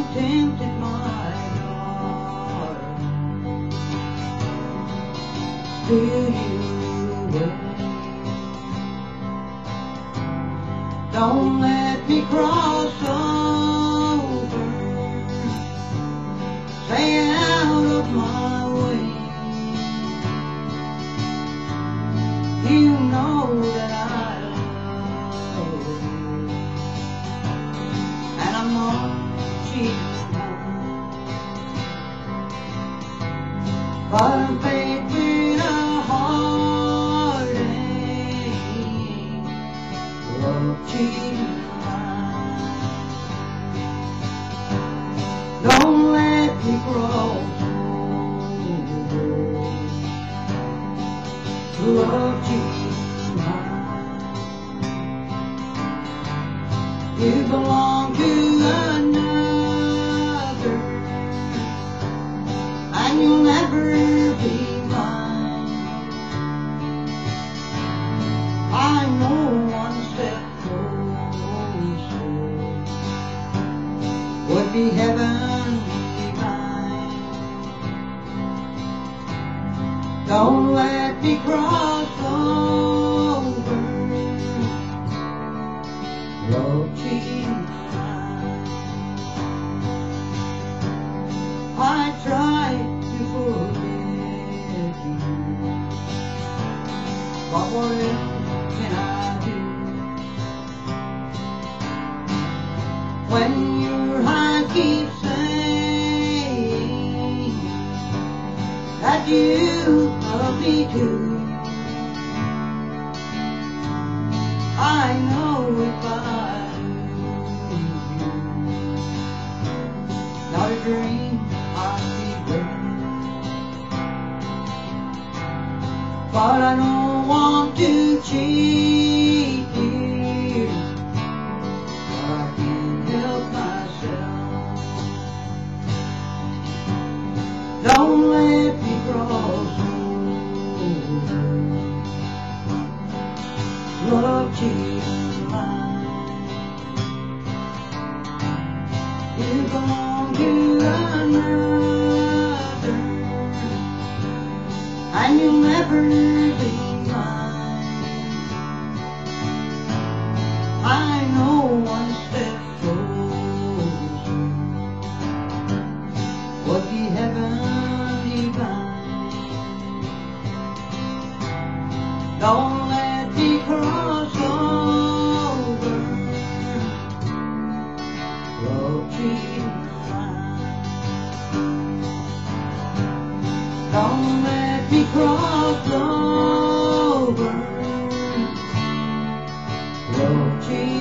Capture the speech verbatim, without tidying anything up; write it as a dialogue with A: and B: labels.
A: tempted my daughter. Still you wait. Don't let me cross over. Stay out of my way. You know that I love you, and I'm not cheating, but I'm facing a heartache. Love cheating line. Don't let me cross over. Love cheating line. You belong to another, and you'll never be mine. I know one step closer would be heaven divine. Don't let me cross over. Love cheating line. I tried to forget you, but what else can I do when your heart keeps saying that you love me too? I know if I lose you, not a dream I'd be great, but I don't want to cheat you. I can't help myself. Don't let me cross over. Love cheating line. You belong to another, and you'll never be mine. I know one step closer would be heaven divine. Don't let me cross over. Love cheating line. Don't let me cross over. Love cheating